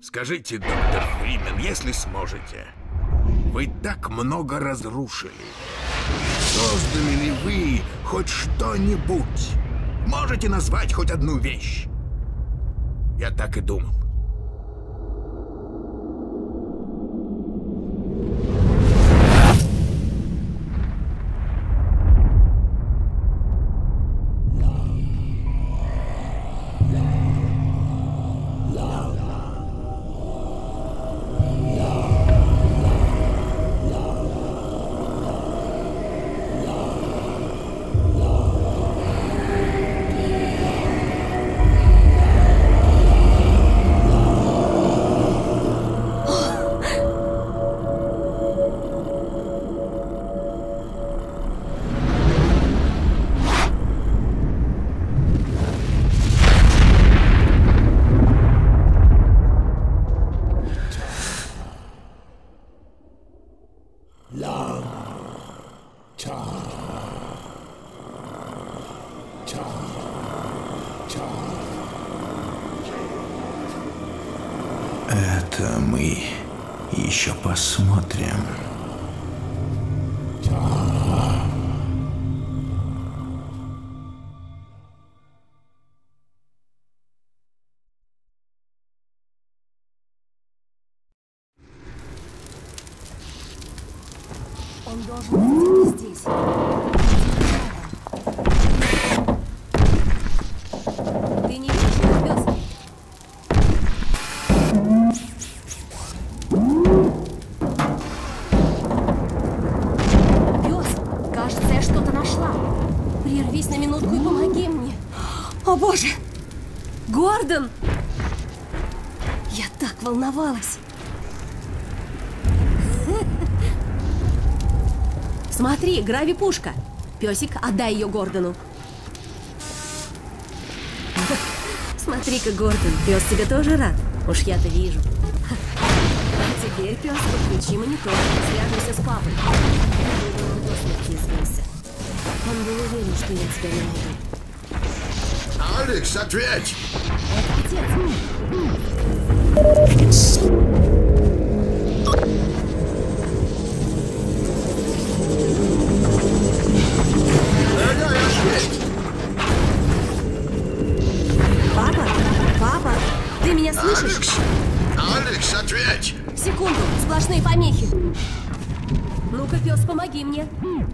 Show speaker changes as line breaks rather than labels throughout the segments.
Скажите, доктор Фримен, если сможете, вы так много разрушили. Создали ли вы хоть что-нибудь? Можете назвать хоть одну вещь? Я так и думал.
Это мы еще посмотрим.
Он должен быть здесь. Ты не видишь его, пес? Пес, кажется, я что-то нашла. Прервись на минутку и помоги мне. О, Боже! Гордон! Я так волновалась. Смотри, грави-пушка. Песик, отдай ее Гордону. Смотри-ка, Гордон, пес тебе тоже рад. Уж я-то вижу. А теперь, пес, подключи монитор. Свяжемся с папой. Он до смерти сбился. Он был уверен, что я тебя найду.
Алекс, ответь!
Это отец. Папа? Папа? Ты меня слышишь?
Алекс! Алекс, ответь!
Секунду, сплошные помехи. Ну-ка, пес, помоги мне.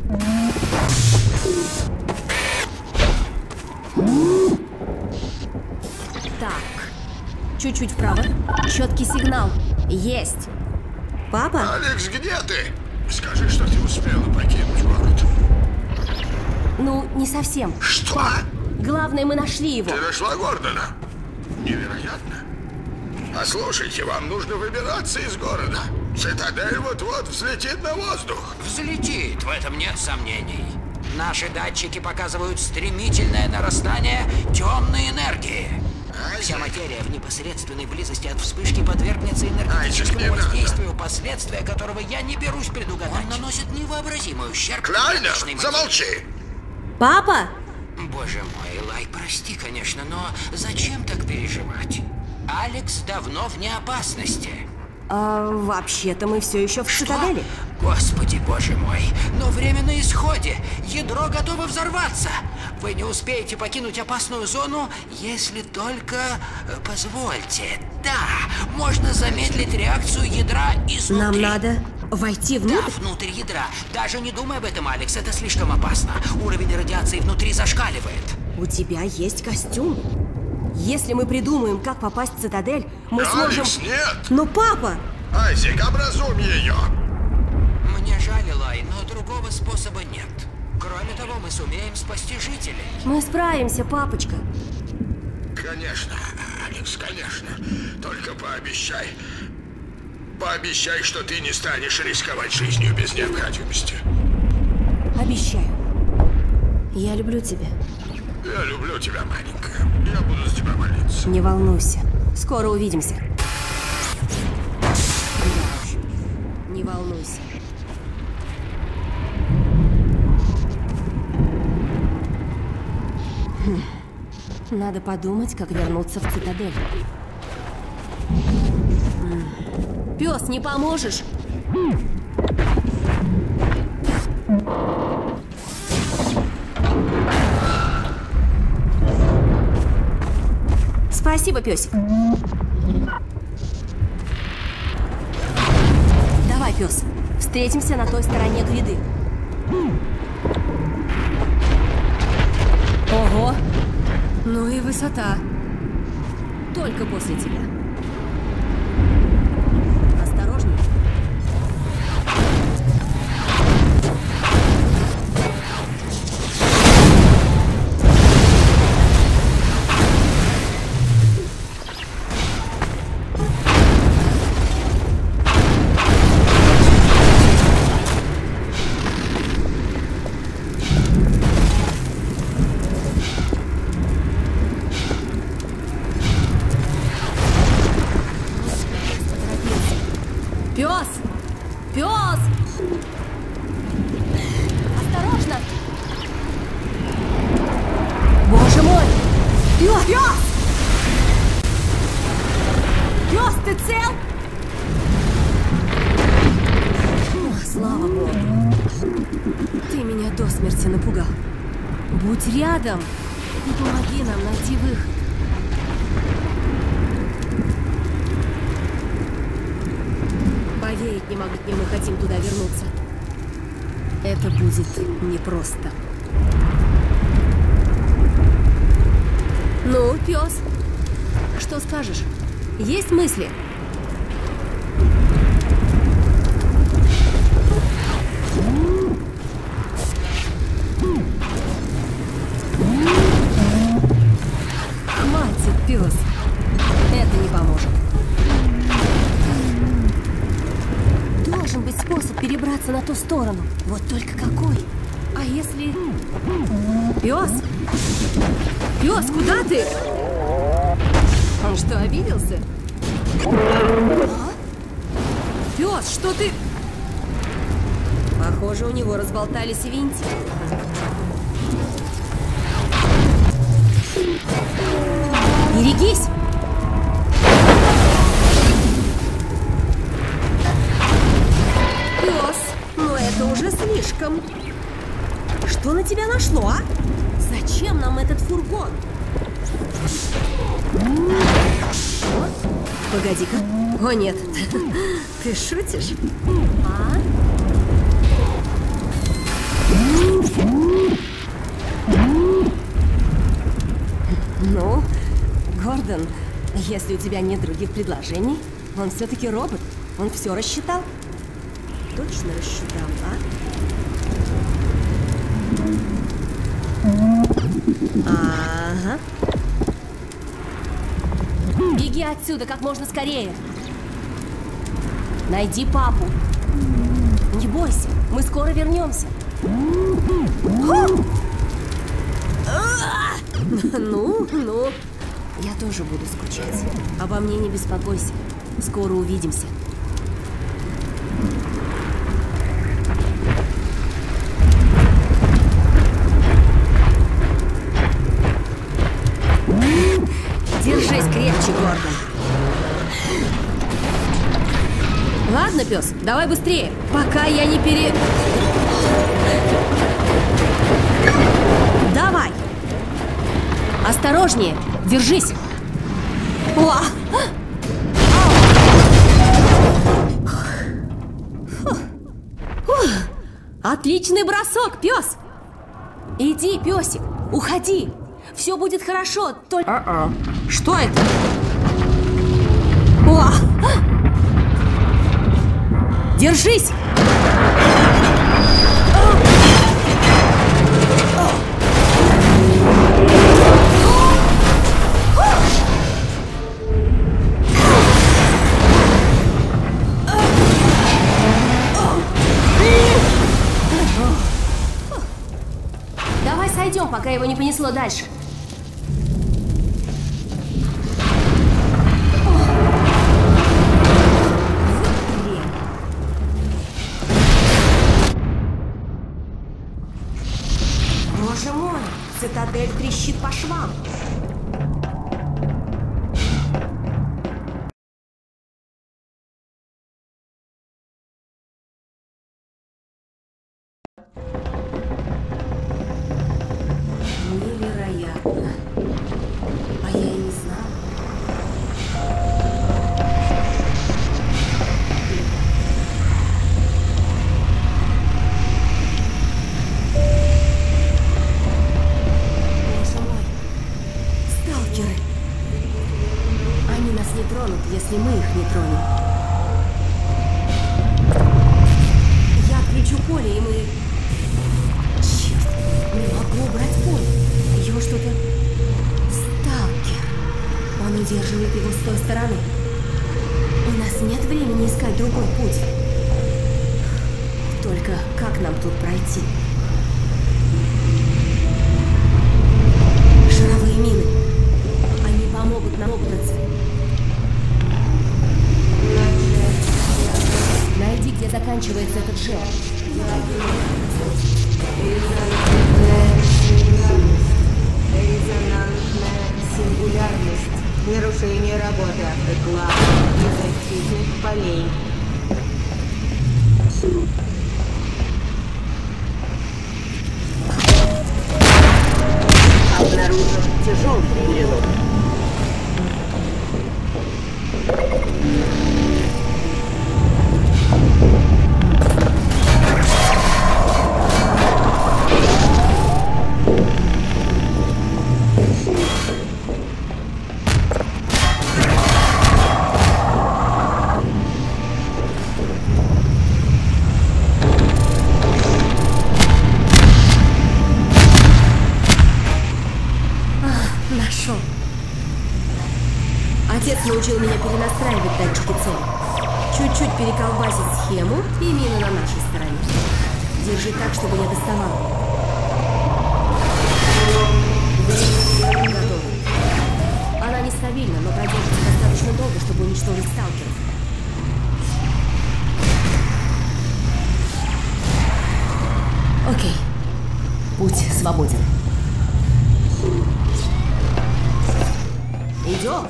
Так. Чуть-чуть вправо. Четкий сигнал. Есть. Папа?
Алекс, где ты? Скажи, что ты успела покинуть город.
Ну, не совсем.
Что?
Главное, мы нашли его.
Ты нашла Гордона? Невероятно. Послушайте, вам нужно выбираться из города. Цитадель вот-вот взлетит на воздух.
Взлетит, в этом нет сомнений. Наши датчики показывают стремительное нарастание темной энергии. Вся материя в непосредственной близости от вспышки подвергнется энергетическому воздействию, последствия которого я не берусь предугадать. Он наносит невообразимый ущерб.
Клайнер, замолчи!
Папа?
Боже мой, Элай, прости, конечно, но зачем так переживать? Алекс давно вне опасности.
Вообще-то мы все еще в цитадели.
Господи, боже мой, но время на исходе. Ядро готово взорваться. Вы не успеете покинуть опасную зону, если только... Позвольте. Да, можно замедлить реакцию ядра изнутри.
Нам надо войти внутрь?
Да, внутрь ядра. Даже не думай об этом, Алекс, это слишком опасно. Уровень радиации внутри зашкаливает.
У тебя есть костюм. Если мы придумаем, как попасть в цитадель, мы сможем...
Алекс, нет!
Но папа!
Айзек, образуй ее!
Мне жаль, Элай, но другого способа нет. Кроме того, мы сумеем спасти жителей.
Мы справимся, папочка.
Конечно, Алекс, конечно. Только пообещай. Пообещай, что ты не станешь рисковать жизнью без необходимости.
Обещаю. Я люблю тебя.
Я люблю тебя, маленькая. Я буду за тебя молиться.
Не волнуйся. Скоро увидимся. Не волнуйся. Надо подумать, как вернуться в цитадель. Пес, не поможешь? Спасибо, песик. Давай, пес, встретимся на той стороне гряды. Ого! Ну и высота. Только после тебя. Осторожней. Пес! Пес! Осторожно! Боже мой! Пес! Пес! Пес, ты цел? О, слава Богу! Ты меня до смерти напугал. Будь рядом и помоги нам найти выход. Поверить не могу, где мы хотим туда вернуться. Это будет непросто. Ну, пес, что скажешь? Есть мысли? Хватит, пес. Это не поможет. Должен быть способ перебраться на ту сторону. Вот только какой? А если... Пес? Пес, куда ты? Он что, обиделся? А? Пес, что ты... Похоже, у него разболтались и винтики. Берегись! Пес, но это уже слишком. Что на тебя нашло, а? Зачем нам этот фургон? Погоди-ка. О, нет. Ты шутишь? А? Ну, Гордон, если у тебя нет других предложений, он все-таки робот. Он все рассчитал. Точно рассчитал, а? Ага. Беги отсюда как можно скорее. Найди папу. Не бойся, мы скоро вернемся. Ну, я тоже буду скучать. Обо мне не беспокойся. Скоро увидимся. Держись крепче, Гордон. Ладно, пес, давай быстрее, пока я не Давай! Осторожнее! Держись! О! Отличный бросок, пес! Иди, песик, уходи! Все будет хорошо, только... Что это? О! Держись! Давай сойдем, пока его не понесло дальше. Боже мой, цитадель трещит по швам. не тронем. Я отключу поле, и мы... Черт, не могу убрать поле. Его что-то... Сталкер. Он удерживает его с той стороны. У нас нет времени искать другой путь. Только как нам тут пройти? Шаровые мины. Они помогут нам выбраться. Найди, где заканчивается этот шел.
Резонансная сингулярность. Нарушение работы автоклава и защитных полей. Обнаружен тяжелый перелом.
Нашел. Отец научил меня перенастраивать датчики цели. Чуть-чуть переколбасить схему, и мина на нашей стороне. Держи так, чтобы я доставала. Готово. Она нестабильна, но продержится достаточно долго, чтобы уничтожить сталкеров. Окей. Путь свободен. Идем.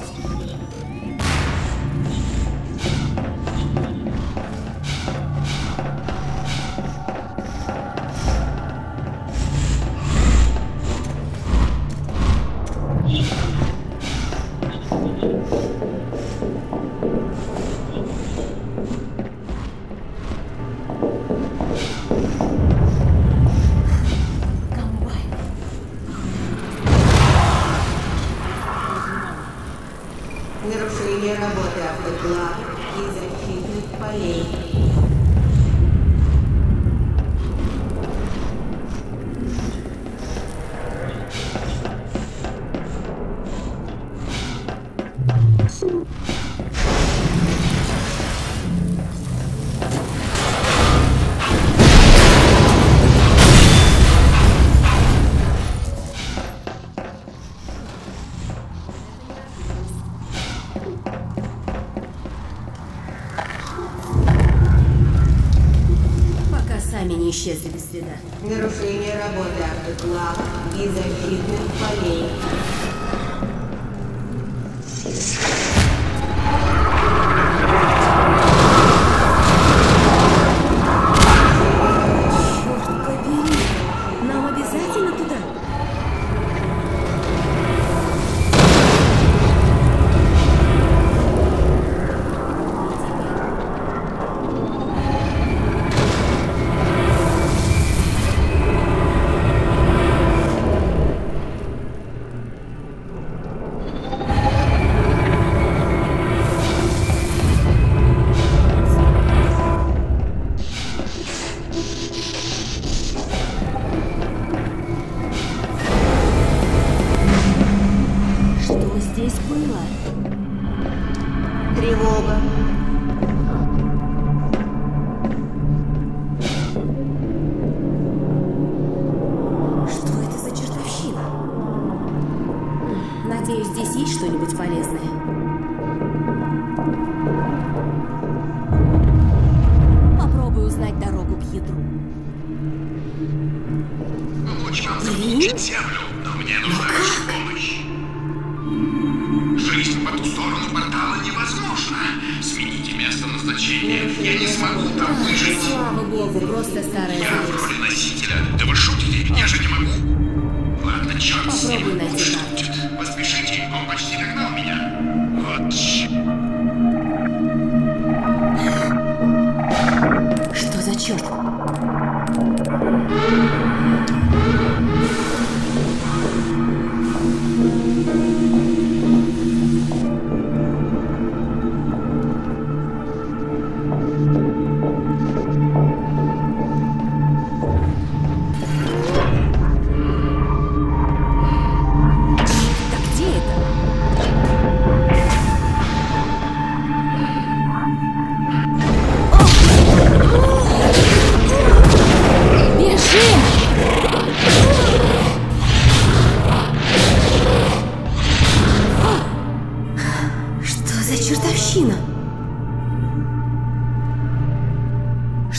Нарушение работы автоклава и защитных полей.
Сами не исчезли без следа.
Нарушение работы автоклава и защитных полей.
Черт побери! Нам обязательно туда? Здесь было.
Тревога.
Что это за чертовщина? Надеюсь, здесь есть что-нибудь полезное. Попробуй узнать дорогу к ядру.
Луч нам заполучит землю, но мне нужна ваша помощь. Жизнь по ту сторону портала невозможна. Смените место назначения. Я не смогу там выжить.
Слава богу, просто старая
Я в
зависть.
роли носителя. Да вы шутите? Я же не могу. Ладно, черт с
Попробуй
ним.
найти
Что
карту.
будет? Поспешите, он почти догнал меня. Вот
Что за черт?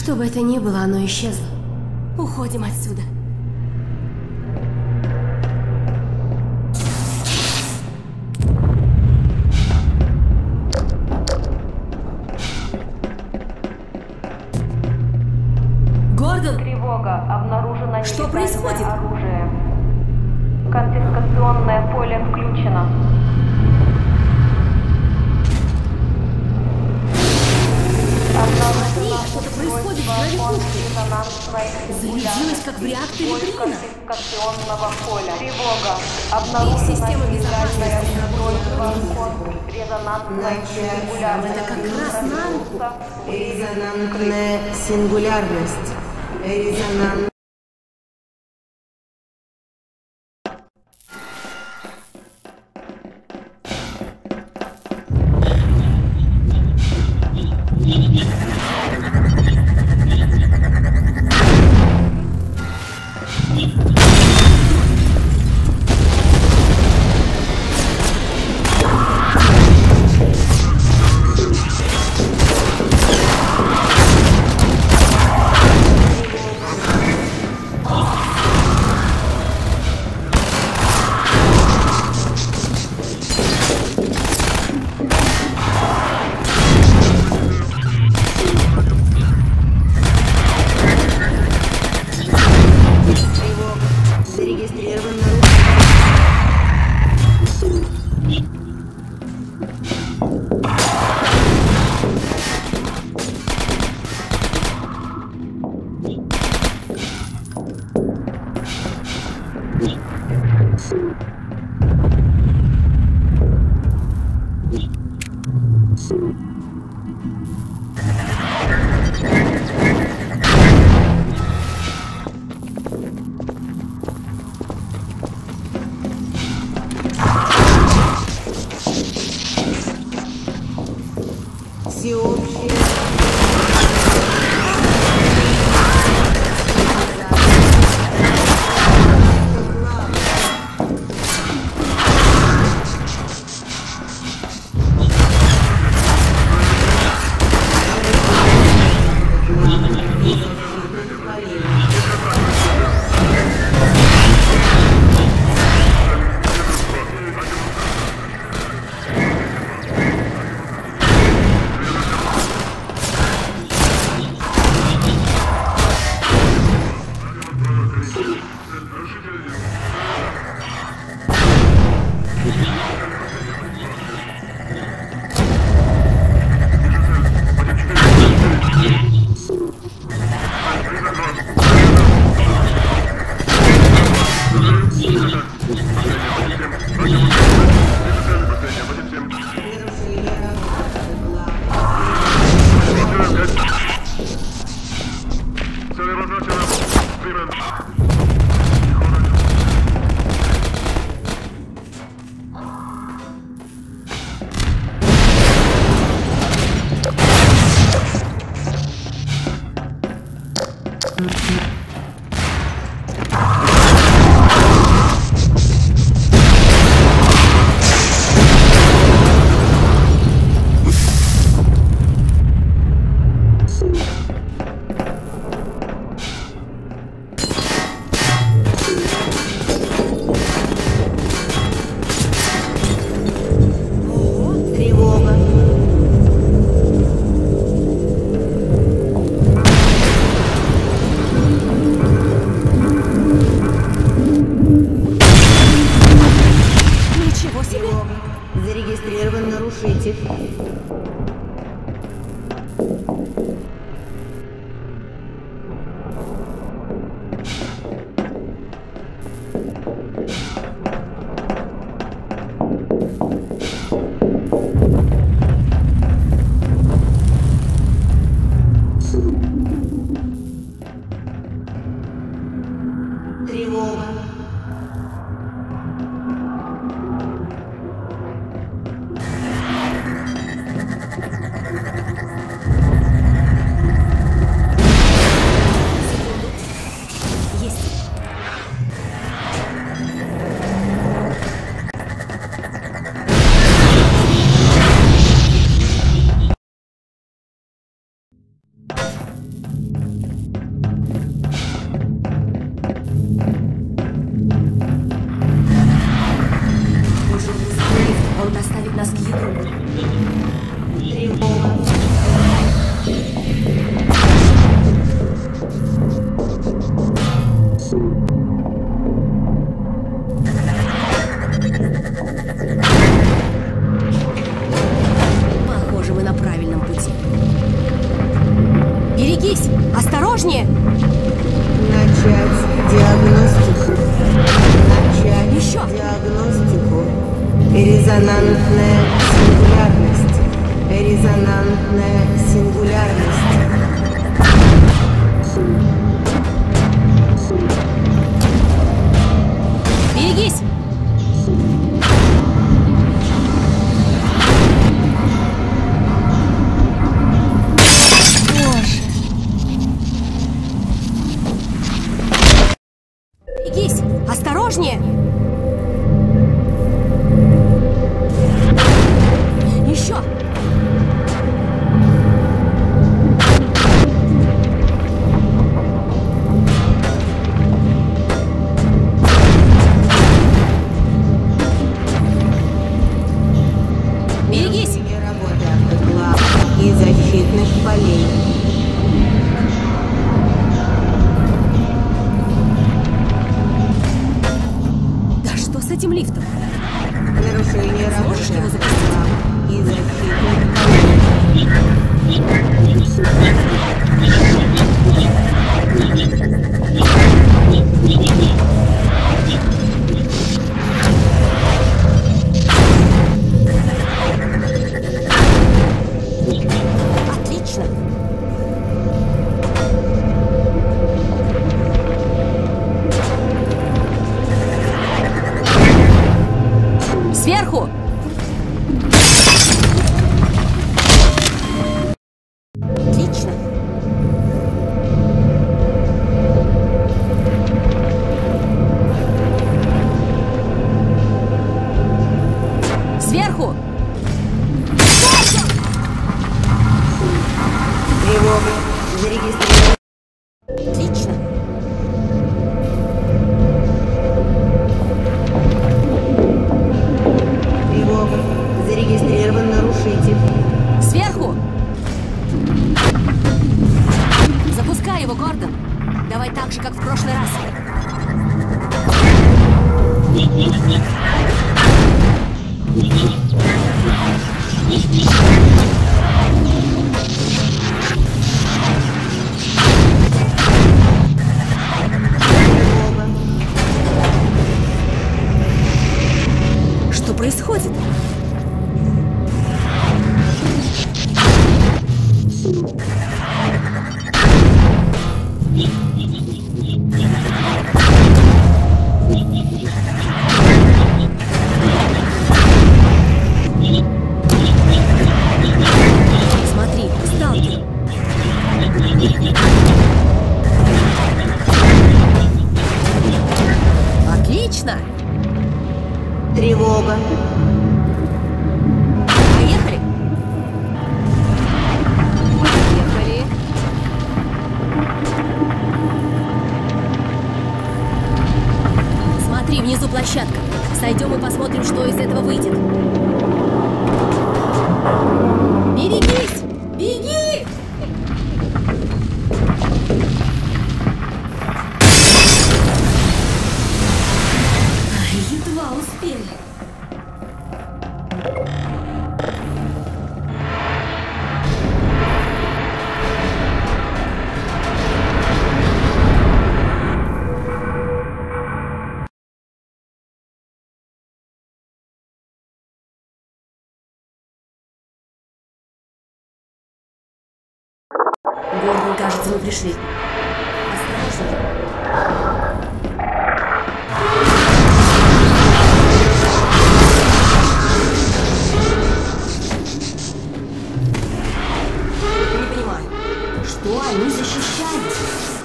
Что бы это ни было, оно исчезло. Уходим отсюда. Гордон!
Тревога. Обнаружено
Что
нелегальное
происходит?
оружие. Конфискационное поле включено.
Что-то происходит в голове кухни. Зарядилась, как в реакторе Брина.
Конфискационного поля. Тревога.
Их
Обнаружено
система
нелегальное
безопасности
устройство резонансной сингулярности.
Это как раз на руку.
Резонансная сингулярность. Резонанс. Зарегистрирован всеобщее.
Берегись! Берегись! Осторожнее!
Начать диагностику. Начать
Еще.
диагностику. Резонантная сингулярность. Резонантная сингулярность.
Берегись! Боже! Берегись! Осторожнее! Еще! Берегись!
Не работы автоклав и защитных полей.
Да что с этим лифтом?
Нарушение
Сможешь
работы
его запустить?
автоклав и защитных полей.
Отлично! Сверху! Отлично! Сверху!
Тревога. Зарегистрирован.
Отлично!
Тревога. Зарегистрирован нарушитель.
Сверху! Запускай его, Гордон! Давай так же, как в прошлый раз.
Тревога.
Что происходит? Смотри, сталкер. Отлично!
Тревога.
Поехали! Поехали! Смотри, внизу площадка. Сойдем и посмотрим, что из этого выйдет. Берегись! Беги! Ай, едва успели. Гордон, кажется, мы пришли. Осторожнее. Не понимаю, что они защищают?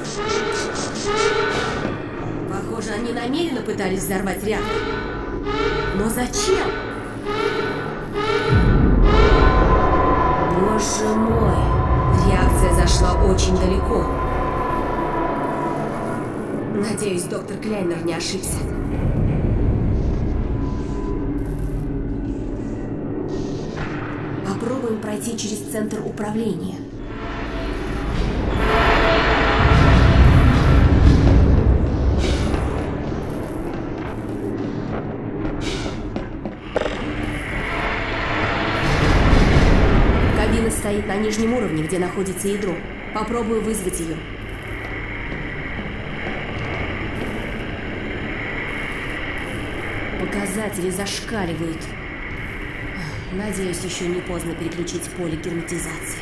Похоже, они намеренно пытались взорвать реактор. Но зачем? Боже мой! Реакция зашла очень далеко. Надеюсь, доктор Клейнер не ошибся. Попробуем пройти через центр управления. Кабина стоит стоит на нижнем уровне, где находится ядро. Попробую вызвать ее. Показатели зашкаливают. Надеюсь, еще не поздно переключить поле герметизации.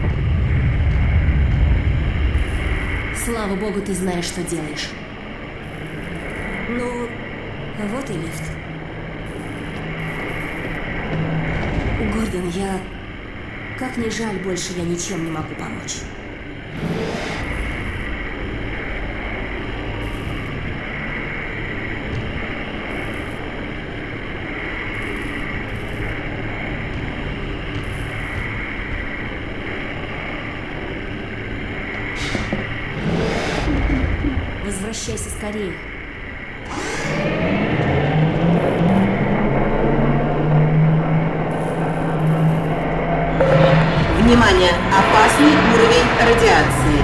Слава богу, ты знаешь, что делаешь. Ну, вот и лифт. Гордон, как ни жаль, больше я ничем не могу помочь. Возвращайся скорее.
Внимание! Опасный уровень радиации.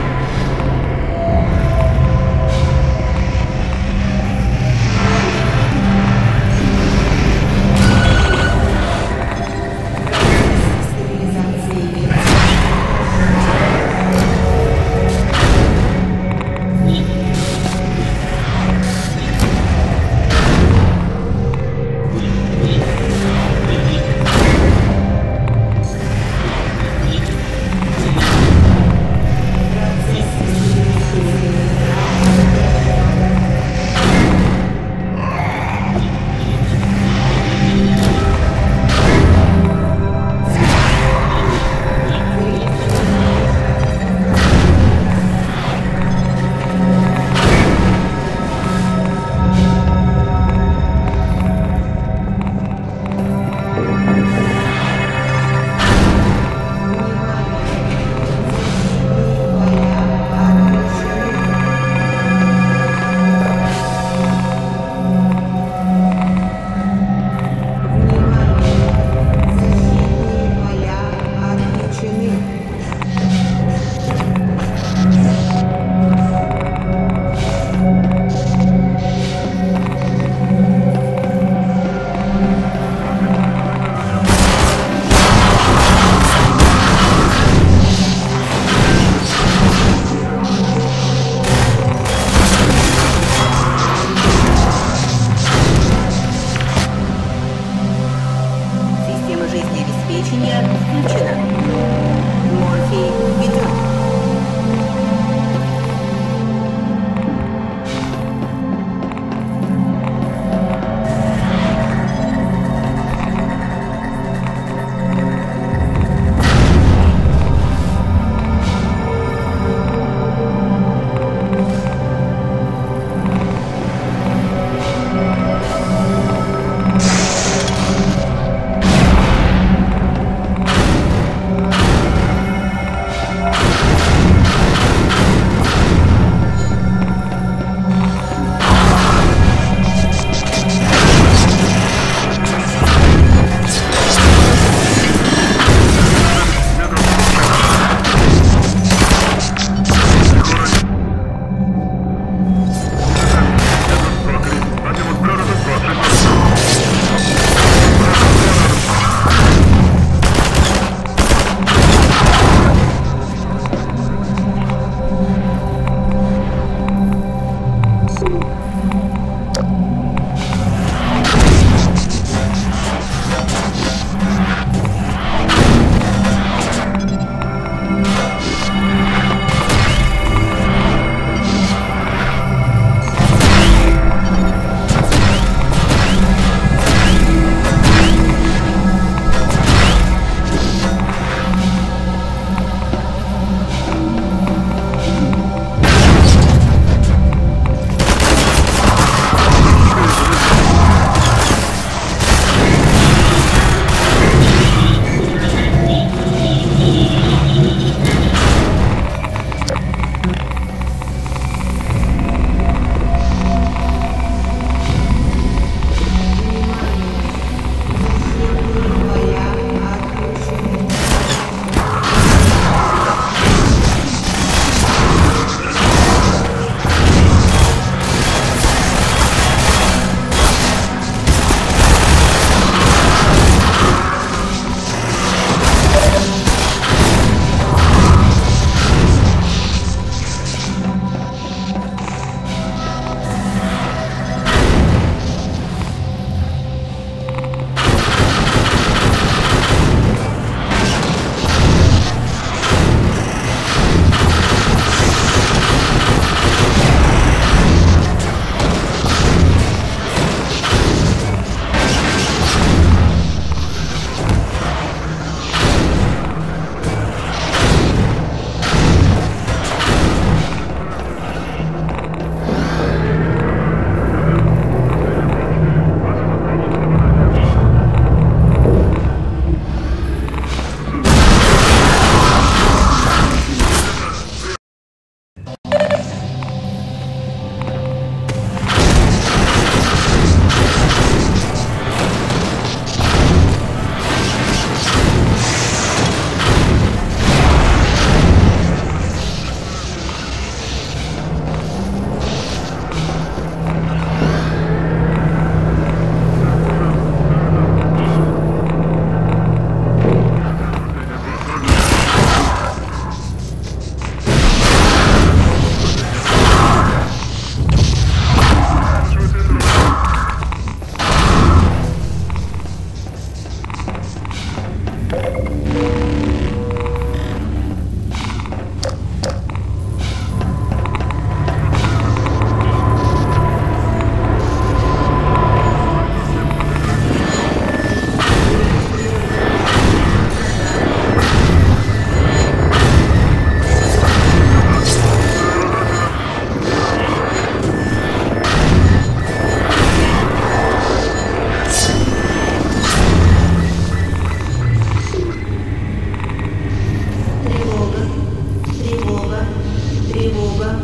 Тревога.